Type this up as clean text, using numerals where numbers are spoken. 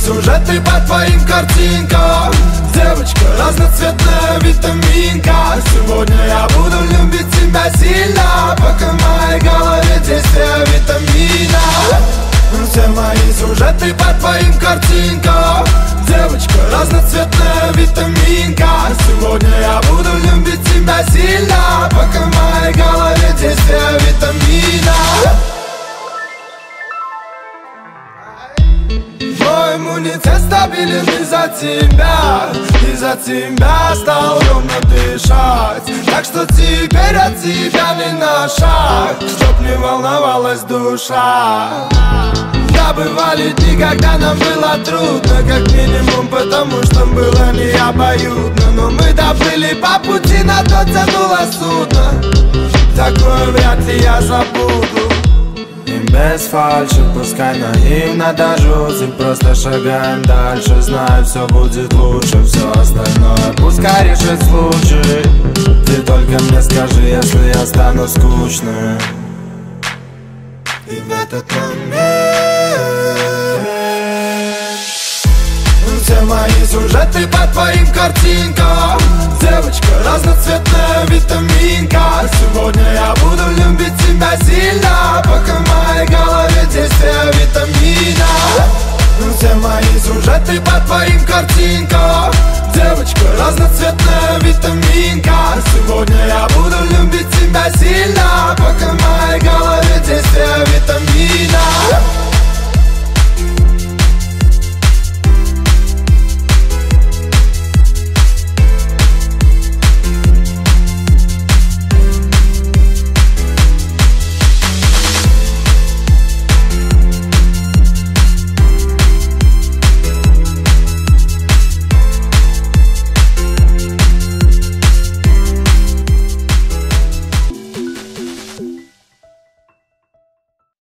сюжеты по твоим картинкам. Девочка, разноцветная витаминка. Сегодня я буду любить тебя сильно, пока в моей голове действие витамина. Все мои сюжеты по твоим картинкам. Девочка, разноцветная витаминка. Сегодня я буду любить тебя сильно, пока в моей голове действие витамина. Мой иммунитет стабилен из-за тебя. Из-за тебя стал ровно дышать. Так что теперь от тебя не на шаг, чтоб не волновалась душа. Да, бывали дни, когда нам было трудно, как минимум потому, что было не обоюдно. Но мы доплыли по пути, на то тянуло судно. Такое вряд ли я забуду. И без фальши, пускай наивно до жути, просто шагаем дальше, знаю, все будет лучше. Все остальное пускай решит случай. Ты только мне скажи, если я стану скучным. И в этот момент все мои сюжеты по твоим картинкам. Девочка, разноцветная витаминка. Сегодня я буду любить тебя сильно, пока в моей голове действие витамина. Все мои сюжеты по твоим картинкам. Девочка, разноцветная витаминка. Сегодня я буду любить тебя сильно, пока в моей голове действие витамина.